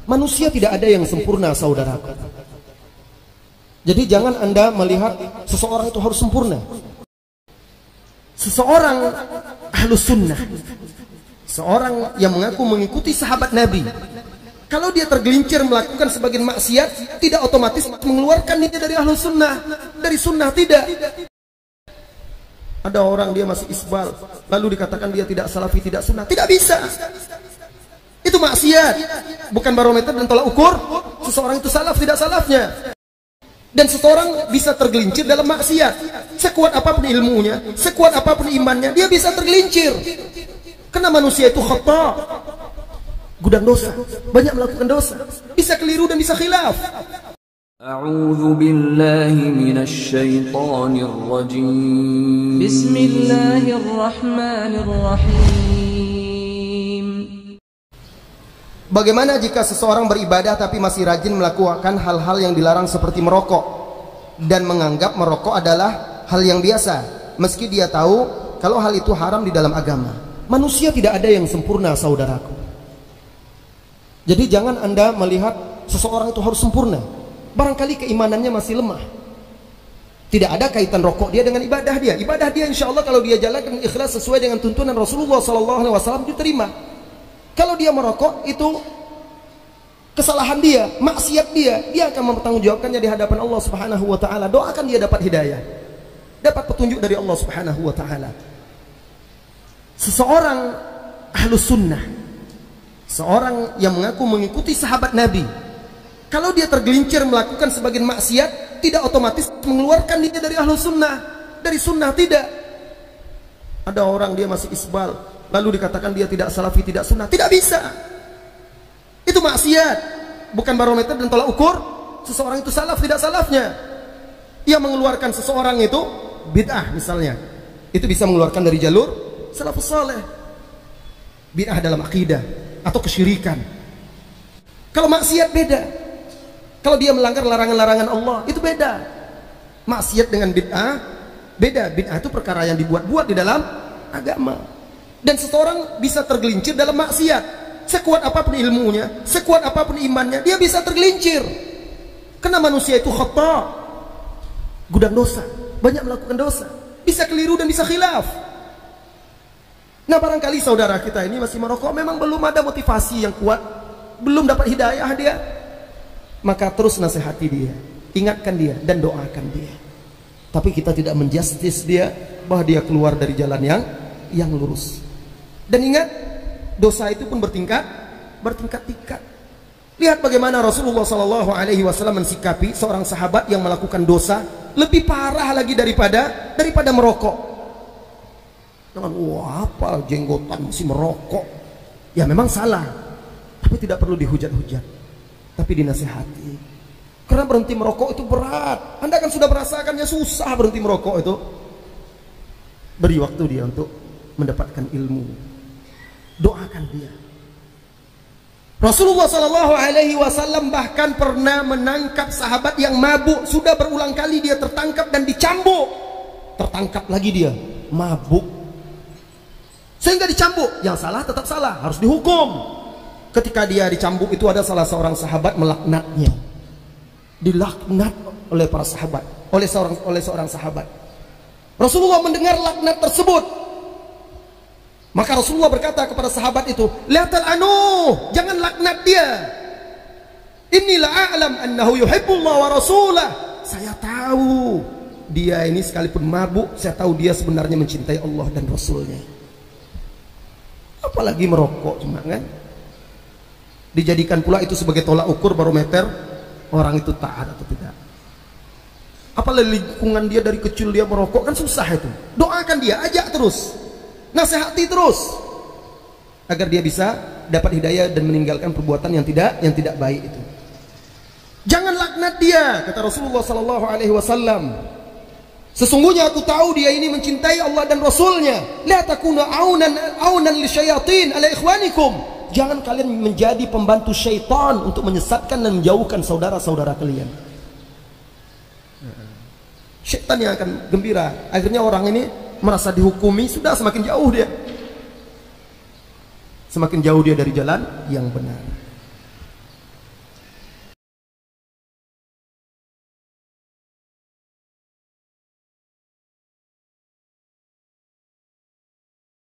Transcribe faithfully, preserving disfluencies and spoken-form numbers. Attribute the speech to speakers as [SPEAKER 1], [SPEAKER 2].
[SPEAKER 1] Manusia tidak ada yang sempurna, saudaraku. Jadi jangan Anda melihat seseorang itu harus sempurna. Seseorang ahlus sunnah, seorang yang mengaku mengikuti sahabat Nabi, kalau dia tergelincir melakukan sebagian maksiat, tidak otomatis mengeluarkan dia dari ahlus sunnah, dari sunnah, tidak. Ada orang dia masih isbal, lalu dikatakan dia tidak salafi, tidak sunnah, tidak bisa. Itu maksiat, bukan barometer dan tolak ukur seseorang itu salaf tidak salafnya. Dan seseorang bisa tergelincir dalam maksiat, sekuat apapun ilmunya, sekuat apapun imannya, dia bisa tergelincir. Karena manusia itu khata, gudang dosa, banyak melakukan dosa, bisa keliru dan bisa khilaf.
[SPEAKER 2] A'udzu billahi minasy syaithanir rajim. Bismillahirrahmanirrahim.
[SPEAKER 1] Bagaimana jika seseorang beribadah tapi masih rajin melakukan hal-hal yang dilarang seperti merokok dan menganggap merokok adalah hal yang biasa, meski dia tahu kalau hal itu haram di dalam agama? Manusia tidak ada yang sempurna, saudaraku. Jadi jangan Anda melihat seseorang itu harus sempurna. Barangkali keimanannya masih lemah. Tidak ada kaitan rokok dia dengan ibadah dia. Ibadah dia insya Allah kalau dia jalankan ikhlas sesuai dengan tuntunan Rasulullah Sallallahu Alaihi Wasallam diterima. Kalau dia merokok itu kesalahan dia, maksiat dia, dia akan mempertanggungjawabkannya di hadapan Allah Subhanahu Wa Taala. Doakan dia dapat hidayah, dapat petunjuk dari Allah Subhanahu Wa Taala. Seseorang ahlus sunnah, seorang yang mengaku mengikuti sahabat Nabi, kalau dia tergelincir melakukan sebagian maksiat, tidak otomatis mengeluarkan dia dari ahlus sunnah, dari sunnah, tidak. Ada orang dia masih isbal, lalu dikatakan dia tidak salafi, tidak sunnah, tidak bisa. Itu maksiat, bukan barometer dan tolak ukur seseorang itu salaf tidak salafnya. Ia mengeluarkan seseorang itu bid'ah misalnya, itu bisa mengeluarkan dari jalur salafus saleh. Bid'ah dalam akidah atau kesyirikan. Kalau maksiat beda. Kalau dia melanggar larangan-larangan Allah, itu beda. Maksiat dengan bid'ah beda. Bid'ah itu perkara yang dibuat-buat di dalam agama. Dan seseorang bisa tergelincir dalam maksiat, sekuat apapun ilmunya, sekuat apapun imannya, dia bisa tergelincir. Karena manusia itu khata, gudang dosa, banyak melakukan dosa, bisa keliru dan bisa khilaf. Nah barangkali saudara kita ini masih merokok, memang belum ada motivasi yang kuat, belum dapat hidayah dia, maka terus nasihati dia, ingatkan dia dan doakan dia. Tapi kita tidak menjustis dia bahwa dia keluar dari jalan yang yang lurus. Dan ingat, dosa itu pun bertingkat, bertingkat-tingkat. Lihat bagaimana Rasulullah Sallallahu Alaihi Wasallam mensikapi seorang sahabat yang melakukan dosa lebih parah lagi daripada daripada merokok. Dengan wah apa jenggotan masih merokok, ya memang salah, tapi tidak perlu dihujat-hujat, tapi dinasihati. Karena berhenti merokok itu berat. Anda kan sudah merasakannya susah berhenti merokok itu. Beri waktu dia untuk mendapatkan ilmu. Doakan dia. Rasulullah Sallallahu Alaihi Wasallam bahkan pernah menangkap sahabat yang mabuk. Sudah berulang kali dia tertangkap dan dicambuk. Tertangkap lagi dia mabuk, sehingga dicambuk. Yang salah tetap salah, harus dihukum. Ketika dia dicambuk itu ada salah seorang sahabat melaknatnya. Dilaknat oleh para sahabat, oleh seorang oleh seorang sahabat. Rasulullah mendengar laknat tersebut. Maka Rasulullah berkata kepada sahabat itu, "La tal'anu, jangan laknat dia. Inilah a'lam annahu yuhibbullah wa rasulah." Saya tahu dia ini sekalipun mabuk, saya tahu dia sebenarnya mencintai Allah dan Rasulnya. Apalagi merokok cuma kan? Dijadikan pula itu sebagai tolak ukur barometer orang itu taat atau tidak. Apalagi lingkungan dia dari kecil dia merokok, kan susah itu. Doakan dia, ajak terus, nasihati terus, agar dia bisa dapat hidayah dan meninggalkan perbuatan yang tidak yang tidak baik itu. Jangan laknat dia, kata Rasulullah Sallallahu Alaihi Wasallam. Sesungguhnya aku tahu dia ini mencintai Allah dan Rasulnya. La takunu aunan aunan lisyayatin ala ikhwanikum. Jangan kalian menjadi pembantu syaitan untuk menyesatkan dan menjauhkan saudara-saudara kalian. Syaitan yang akan gembira. Akhirnya orang ini merasa dihukumi, sudah semakin jauh dia, semakin jauh dia dari jalan yang benar.